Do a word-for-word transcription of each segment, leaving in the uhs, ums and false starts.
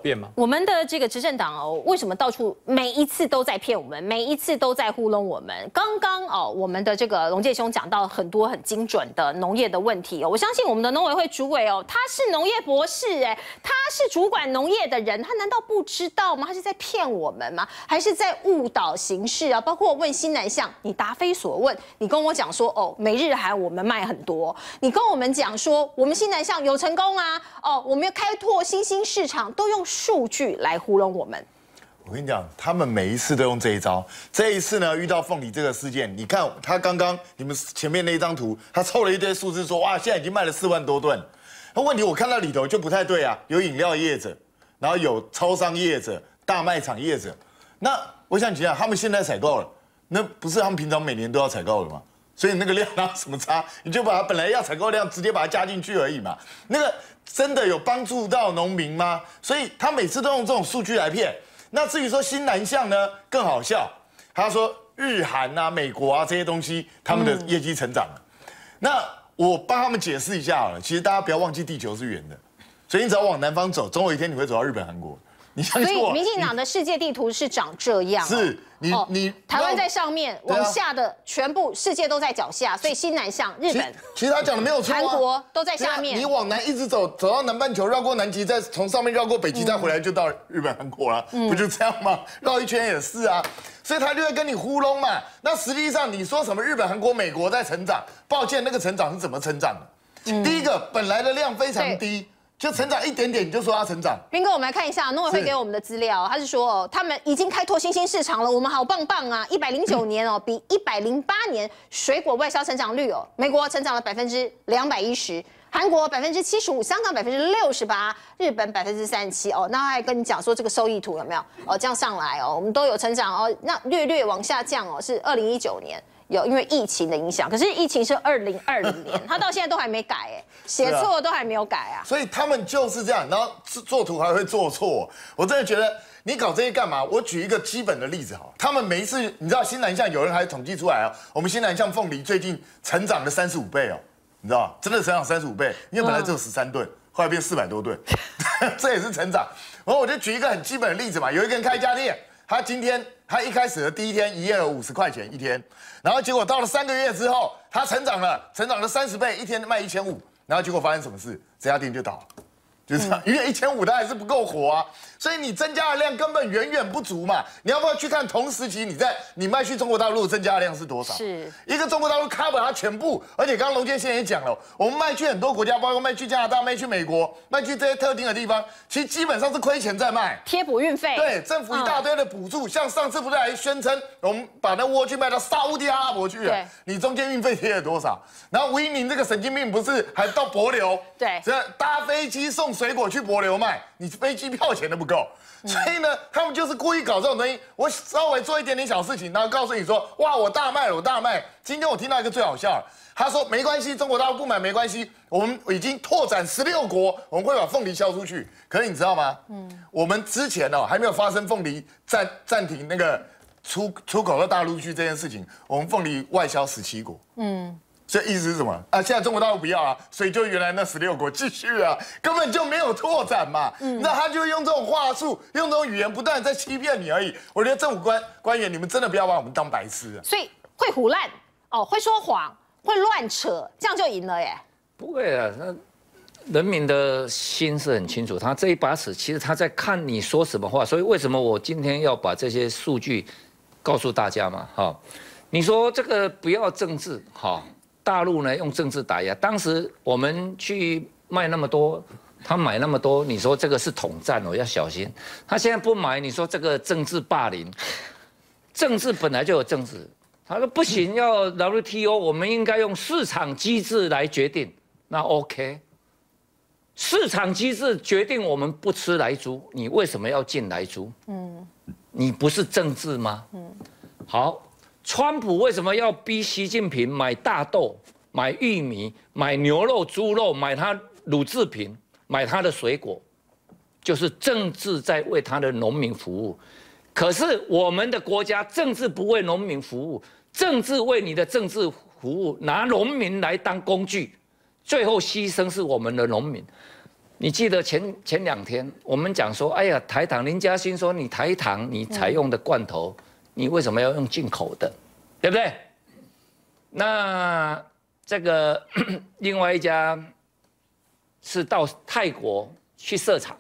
变吗？ 我们的这个执政党哦，为什么到处每一次都在骗我们，每一次都在糊弄我们？刚刚哦，我们的这个龙介兄讲到很多很精准的农业的问题哦，我相信我们的农委会主委哦，他是农业博士哎，他是主管农业的人，他难道不知道吗？他是在骗我们吗？还是在误导形势啊？包括问新南向，你答非所问，你跟我讲说哦，每日韩我们卖很多，你跟我们讲说我们新南向有成功啊，哦，我们要开拓新兴市场，都用数据来糊弄我们。 我跟你讲，他们每一次都用这一招。这一次呢，遇到凤梨这个事件，你看他刚刚你们前面那一张图，他凑了一堆数字说，哇，现在已经卖了四万多吨。那问题我看到里头就不太对啊，有饮料业者，然后有超商业者、大卖场业者。那我想讲，他们现在采购了，那不是他们平常每年都要采购的吗？所以那个量哪有什么差？你就把它本来要采购量直接把它加进去而已嘛。那个真的有帮助到农民吗？所以他每次都用这种数据来骗。那至于说新南向呢，更好笑。他说日韩啊、美国啊这些东西，他们的业绩成长了。嗯、那我帮他们解释一下好了。其实大家不要忘记，地球是圆的，所以你只要往南方走，总有一天你会走到日本、韩国。你相信我。 所以民进党的世界地图是长这样、哦。 是你、哦、你台湾在上面，往下的全部世界都在脚下，所以新南向日本， 其实他讲的没有错、啊， 韩国都在下面。 你往南一直走，走到南半球，绕过南极，再从上面绕过北极，再回来就到日本、韩国了，嗯、不就这样吗？绕一圈也是啊，所以他就在跟你糊弄嘛。那实际上你说什么日本、韩国、美国在成长，抱歉，那个成长是怎么成长的？嗯、第一个，本来的量非常低。就成长一点点，你就说它成长。 斌哥，我们来看一下农委会给我们的资料，他是说哦，他们已经开拓新兴市场了，我们好棒棒啊！一百零九年哦，比一百零八年水果外销成长率哦，美国成长了百分之两百一十，韩国百分之七十五，香港百分之六十八，日本百分之三十七哦。那还跟你讲说这个收益图有没有哦？这样上来哦，我们都有成长哦。那略略往下降哦，是二零一九年。有因为疫情的影响，可是疫情是二零二零年，他到现在都还没改哎，写错都还没有改啊。 所以他们就是这样，然后做图还会做错。我真的觉得你搞这些干嘛？我举一个基本的例子好，他们每一次你知道新南向有人还统计出来啊，我们新南向凤梨最近成长了三十五倍哦，你知道吗？真的成长三十五倍，因为本来只有十三吨，后来变四百多吨，这也是成长。然后我就举一个很基本的例子嘛，有一个人开一家店。他今天，他一开始的第一天营业额五十块钱一天，然后结果到了三个月之后，他成长了，成长了三十倍，一天卖一千五，然后结果发生什么事？这家店就倒了，就是这样，因为一千五它还是不够活啊，所以你增加的量根本远远不足嘛。你要不要去看同时期你在你卖去中国大陆增加的量是多少？ 是一个中国大陆 cover 它全部，而且刚刚龙健先生也讲了，我们卖去很多国家，包括卖去加拿大、卖去美国、卖去这些特定的地方，其实基本上是亏钱在卖， 贴补运费。 对，政府一大堆的补助，嗯、像上次不是还宣称我们把那莴苣卖到沙烏地阿拉伯去了，你中间运费贴了多少？然后吴怡宁这个神经病不是还到帛琉， 对， 这搭飞机送水果去帛琉卖，你飞机票钱都不够。所以呢，他们就是故意搞这种东西。我稍微做一点点小事情，然后告诉你说，哇，我大卖了，我大卖。今天我听到一个最好笑了，他说没关系，中国大陆不买没关系，我们已经拓展十六国，我们会把凤梨销出去。可是你知道吗？嗯，我们之前哦还没有发生凤梨暂暂停那个出出口到大陆去这件事情，我们凤梨外销十七国。嗯。这意思是什么啊？现在中国大陆不要啊，所以就原来那十六国继续啊，根本就没有拓展嘛。嗯，那他就用这种话术，用这种语言，不断在欺骗你而已。我觉得政府官官员，你们真的不要把我们当白痴啊！ 所以会唬烂哦，会说谎，会乱扯，这样就赢了耶。 不会啊，那人民的心是很清楚，他这一把尺其实他在看你说什么话，所以为什么我今天要把这些数据告诉大家嘛？哈，你说这个不要政治，哈。大陆呢用政治打压，当时我们去卖那么多，他买那么多，你说这个是统战哦，要小心。他现在不买，你说这个政治霸凌，政治本来就有政治。他说不行，要 W T O， 我们应该用市场机制来决定。那 OK， 市场机制决定我们不吃莱猪，你为什么要进莱猪？嗯，你不是政治吗？嗯，好。川普为什么要逼习近平买大豆、买玉米、买牛肉、猪肉、买他乳制品、买他的水果？就是政治在为他的农民服务。可是我们的国家政治不为农民服务，政治为你的政治服务，拿农民来当工具，最后牺牲是我们的农民。 你记得前前两天我们讲说，哎呀，台糖林嘉欣说你台糖你采用的罐头，嗯、你为什么要用进口的，对不对？那这个另外一家是到泰国去设厂，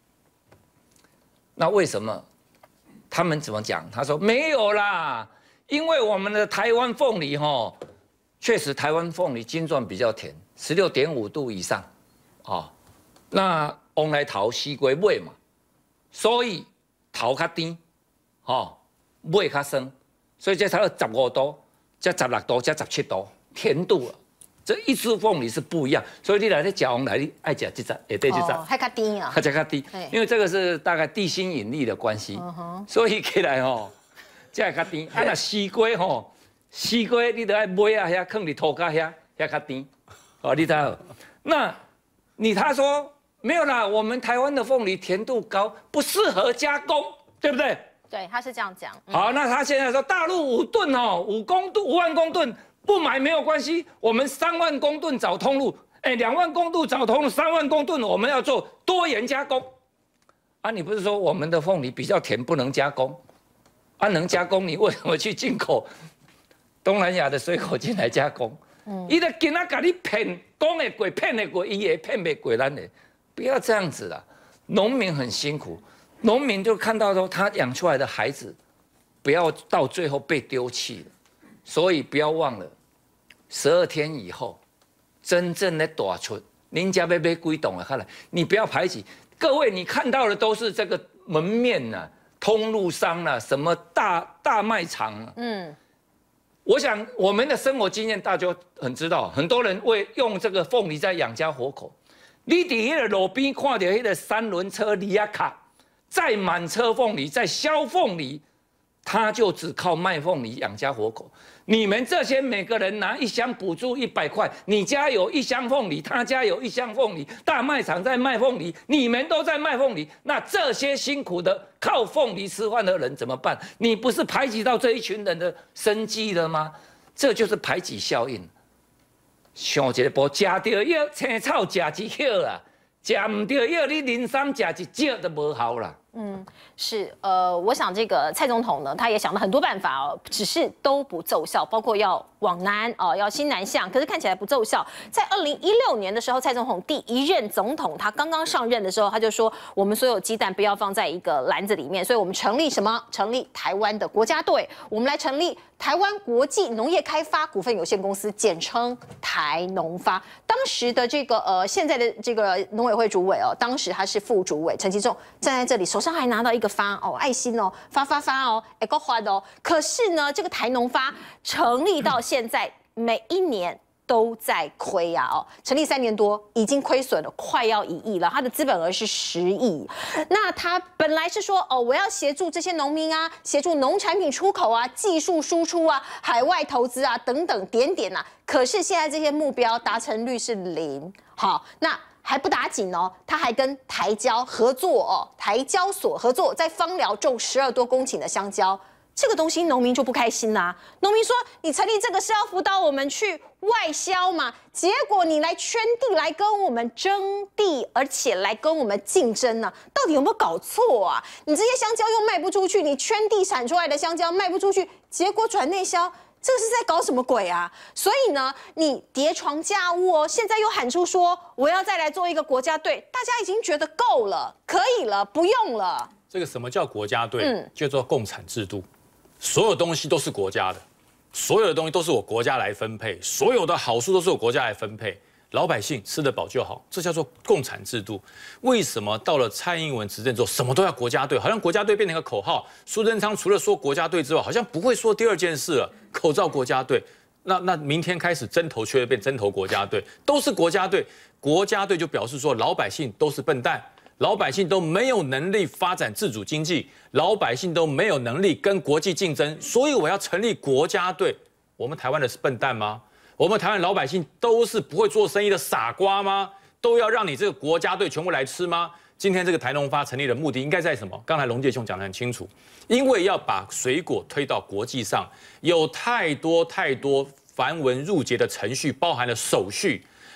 那为什么？他们怎么讲？他说没有啦，因为我们的台湾凤梨哈，确实台湾凤梨金钻比较甜，十六点五度以上，哦，那往来桃西龟尾嘛，所以桃较甜，哦，尾较酸，所以这才有十五度，这十六度，这十七度，甜度了。这一支凤梨是不一样，所以你来这甲王来，你爱吃这只，也对这只， 还较低啊， 还较低，因为这个是大概地心引力的关系，所以起来吼，这较低。啊，那西瓜吼，西瓜你得爱买啊，遐放伫土骹遐，遐较甜，哦，你知道？那你他说没有啦，我们台湾的凤梨甜度高，不适合加工，对不对？ 对，他是这样讲。 嗯、好，那他现在说大陆五吨哦，五公吨，五万公吨。不买没有关系，我们三万公吨找通路，哎，两万公吨找通路，三万公吨我们要做多元加工。啊，你不是说我们的凤梨比较甜，不能加工？啊，能加工，你为什么去进口东南亚的水果进来加工？嗯，伊在今仔甲你骗，讲会过，骗会过，伊也骗不过咱的，不要这样子啦。农民很辛苦，农民就看到说他养出来的孩子，不要到最后被丢弃了。所以不要忘了，十二天以后，真正的大出，您家要买几栋啊？看来你不要排挤。各位，你看到的都是这个门面呐、啊、通路商啦、啊、什么大大卖场、啊。嗯，我想我们的生活经验大家就很知道，很多人为用这个凤梨在养家活口。你伫迄个路边看到迄个三轮车里亚卡，载满车凤梨，在销凤梨。他就只靠卖凤梨养家活口。你们这些每个人拿一箱补助一百块，你家有一箱凤梨，他家有一箱凤梨，大卖场在卖凤梨，你们都在卖凤梨，那这些辛苦的靠凤梨吃饭的人怎么办？你不是排挤到这一群人的生计了吗？这就是排挤效应。想一个步，吃到药青草吃一叶啊，吃唔到药你零三吃一节都无效啦。 嗯，是，呃，我想这个蔡总统呢，他也想了很多办法哦，只是都不奏效，包括要往南哦，要新南向，可是看起来不奏效。在二零一六年的时候，蔡总统第一任总统，他刚刚上任的时候，他就说，我们所有鸡蛋不要放在一个篮子里面，所以我们成立什么？成立台湾的国家队，我们来成立台湾国际农业开发股份有限公司，简称台农发。当时的这个呃，现在的这个农委会主委哦，当时他是副主委陈其仲站在这里，手上还拿到一个发哦，爱心哦，发发发哦，哎够花的哦。可是呢，这个台农发成立到现在，每一年都在亏呀哦，成立三年多，已经亏损了快要一亿了，它的资本额是十亿。那他本来是说哦，我要协助这些农民啊，协助农产品出口啊，技术输出啊，海外投资啊等等点点啊。可是现在这些目标达成率是零。好，那还不打紧哦，他还跟台交合作哦，台交所合作，在芳寮种十二多公顷的香蕉。这个东西农民就不开心啦、啊。农民说：“你成立这个是要辅导我们去外销嘛？结果你来圈地，来跟我们争地，而且来跟我们竞争呢、啊？到底有没有搞错啊？你这些香蕉又卖不出去，你圈地产出来的香蕉卖不出去，结果转内销。”这是在搞什么鬼啊？所以呢，你叠床架屋哦，现在又喊出说我要再来做一个国家队，大家已经觉得够了，可以了，不用了。这个什么叫国家队？嗯，叫做共产制度，所有东西都是国家的，所有的东西都是我国家来分配，所有的好处都是我国家来分配。老百姓吃得饱就好，这叫做共产制度。为什么到了蔡英文执政之后，什么都要国家队？好像国家队变成一个口号。苏贞昌除了说国家队之外，好像不会说第二件事了。口罩国家队，那那明天开始针头缺变针头国家队，都是国家队。国家队就表示说，老百姓都是笨蛋，老百姓都没有能力发展自主经济，老百姓都没有能力跟国际竞争，所以我要成立国家队。我们台湾的是笨蛋吗？我们台湾老百姓都是不会做生意的傻瓜吗？都要让你这个国家队全部来吃吗？今天这个台农发成立的目的应该在什么？刚才龙介兄讲得很清楚，因为要把水果推到国际上，有太多太多繁文缛节的程序，包含了手续，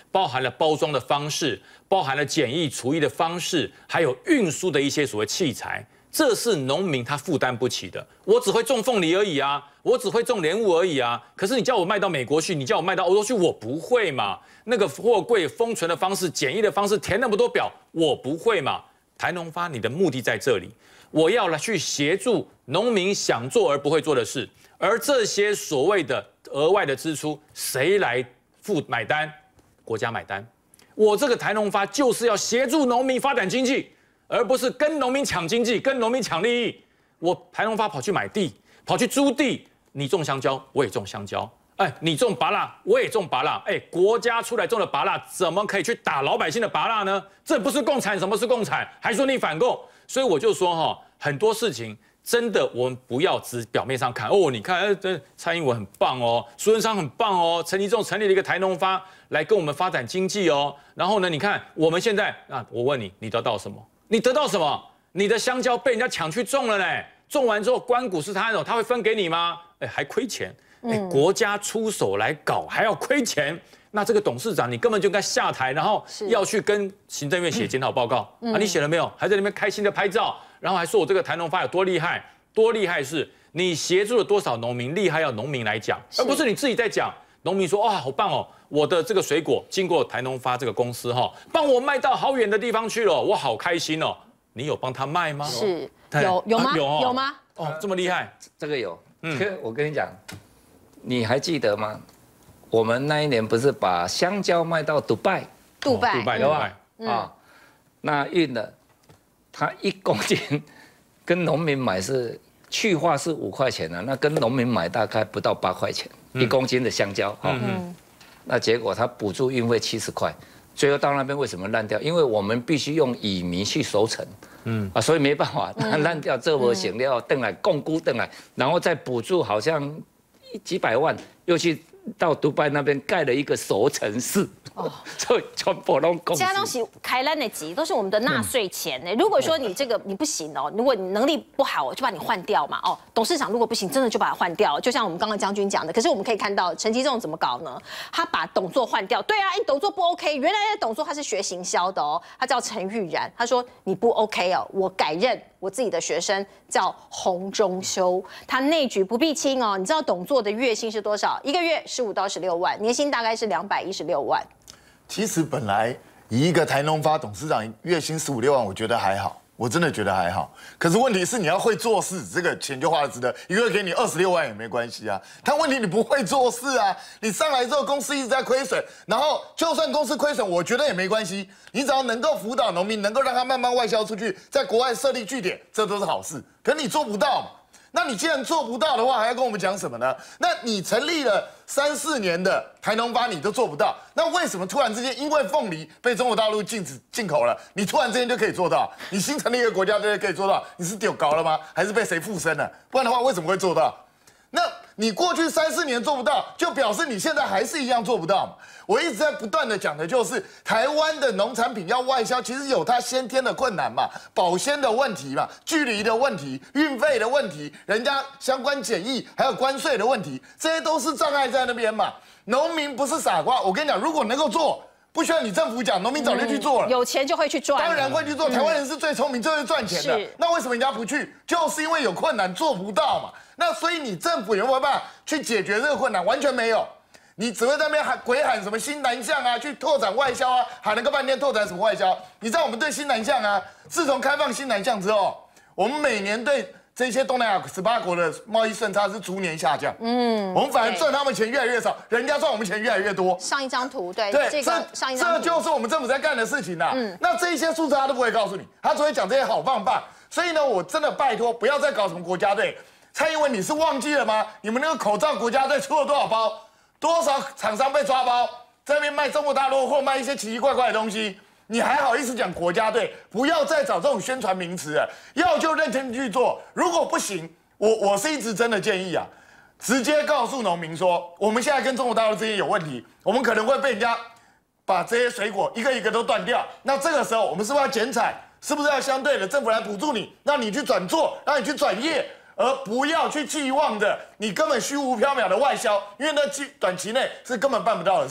包含了包装的方式，包含了检疫除疫的方式，还有运输的一些所谓器材，这是农民他负担不起的。我只会种凤梨而已啊，我只会种莲雾而已啊。可是你叫我卖到美国去，你叫我卖到欧洲去，我不会嘛。那个货柜封存的方式、检疫的方式，填那么多表，我不会嘛。台农发，你的目的在这里，我要来去协助农民想做而不会做的事，而这些所谓的额外的支出，谁来付买单？国家买单。我这个台农发就是要协助农民发展经济，而不是跟农民抢经济、跟农民抢利益。我台农发跑去买地，跑去租地，你种香蕉，我也种香蕉。哎，你种芭乐，我也种芭乐。哎，国家出来种的芭乐，怎么可以去打老百姓的芭乐呢？这不是共产，什么是共产？还说你反共？所以我就说哈，很多事情。真的，我们不要只表面上看哦。你看，呃，这蔡英文很棒哦，苏贞昌很棒哦，陈吉仲成立了一个台农发来跟我们发展经济哦。然后呢，你看我们现在啊，我问你，你得到什么？你得到什么？你的香蕉被人家抢去种了呢？种完之后，关谷是他的，他会分给你吗？哎，还亏钱。哎，国家出手来搞，还要亏钱。那这个董事长，你根本就应该下台，然后要去跟行政院写检讨报告、嗯、啊！你写了没有？还在那边开心的拍照，然后还说我这个台农发有多厉害，多厉害是你协助了多少农民，厉害要农民来讲，而不是你自己在讲。农民说哇，好棒哦，我的这个水果经过台农发这个公司哈，帮我卖到好远的地方去了，我好开心哦。你有帮他卖吗？ 是，有有吗？ 啊、有、哦、 有吗？ 哦，这么厉害， 这个有。嗯，我跟你讲，你还记得吗？我们那一年不是把香蕉卖到迪拜， 杜拜， 杜拜， 对吧？啊，那运了，它一公斤跟农民买是去化是五块钱的，那跟农民买大概不到八块钱一公斤的香蕉，哈，那结果它补助运费七十块，最后到那边为什么烂掉？因为我们必须用乙醚去熟成，嗯啊，所以没办法，它烂掉，这我想要等来供估等来，然后再补助好像几百万，又去。到迪拜那边盖了一个熟成室，哦，所以全部都公司。 其他东西开烂的级都是我们的纳税钱呢。如果说你这个你不行哦，如果你能力不好，就把你换掉嘛。哦，董事长如果不行，真的就把他换掉。就像我们刚刚将军讲的，可是我们可以看到陈吉仲怎么搞呢？他把董座换掉。对啊，你董座不 OK， 原来的董座他是学行销的哦，他叫陈玉然。他说你不 OK 哦，我改任。我自己的学生叫洪中修，他内举不避亲哦。你知道董座的月薪是多少？一个月十五到十六万，年薪大概是两百一十六万。 其实本来以一个台农发董事长月薪十五六万，我觉得还好，我真的觉得还好。可是问题是你要会做事，这个钱就花得值得。一个月给你二十六万也没关系啊。但问题你不会做事啊，你上来之后公司一直在亏损，然后就算公司亏损，我觉得也没关系。你只要能够辅导农民，能够让他慢慢外销出去，在国外设立据点，这都是好事。可你做不到嘛？那你既然做不到的话，还要跟我们讲什么呢？那你成立了三四年的台农发，你都做不到，那为什么突然之间因为凤梨被中国大陆禁止进口了，你突然之间就可以做到？你新成立一个国家队可以做到？你是丢高了吗？还是被谁附身了？不然的话，为什么会做到？那你过去三四年做不到，就表示你现在还是一样做不到嘛。我一直在不断的讲的就是，台湾的农产品要外销，其实有它先天的困难嘛，保鲜的问题嘛，距离的问题，运费的问题，人家相关检疫还有关税的问题，这些都是障碍在那边嘛。农民不是傻瓜，我跟你讲，如果能够做，不需要你政府讲，农民早就去做了， 嗯、有钱就会去赚， 当然会去做。台湾人是最聪明、最会赚钱的，那为什么人家不去？就是因为有困难做不到嘛。那所以你政府有没有办法去解决这个困难？完全没有，你只会在那边喊鬼喊什么新南向啊，去拓展外销啊，喊了个半天拓展什么外销？你知道我们对新南向啊，自从开放新南向之后，我们每年对这些东南亚十八国的贸易顺差是逐年下降。嗯，我们反而赚他们钱越来越少，人家赚我们钱越来越多。 上一张图，对对， 这个上一张图， 这就是我们政府在干的事情呐。嗯，那这一些数字他都不会告诉你，他只会讲这些好棒棒。所以呢，我真的拜托，不要再搞什么国家队。蔡英文，你是忘记了吗？你们那个口罩国家队出了多少包？多少厂商被抓包，在那边卖中国大陆或卖一些奇奇怪怪的东西，你还好意思讲国家队？不要再找这种宣传名词了，要就认真去做。如果不行，我我是一直真的建议啊，直接告诉农民说，我们现在跟中国大陆之间有问题，我们可能会被人家把这些水果一个一个都断掉。那这个时候，我们是不是要减产？是不是要相对的政府来补助你，让你去转做，让你去转业？而不要去寄望着你根本虚无缥缈的外销，因为那期短期内是根本办不到的事情。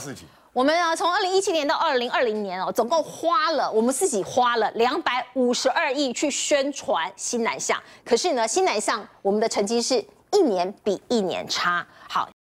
我们啊，从二零一七年到二零二零年哦，总共花了我们自己花了两百五十二亿去宣传新南向。可是呢，新南向我们的成绩是一年比一年差。好。